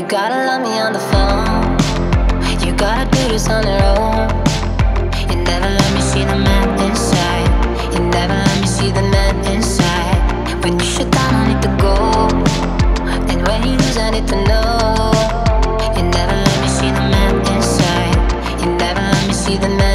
gotta love me on the phone. You gotta do this on your own. You never let me see the man inside. You never let me see the man inside. When you shut down, I need to go. And when you lose, I need to know. You never let me see the man inside. You never let me see the man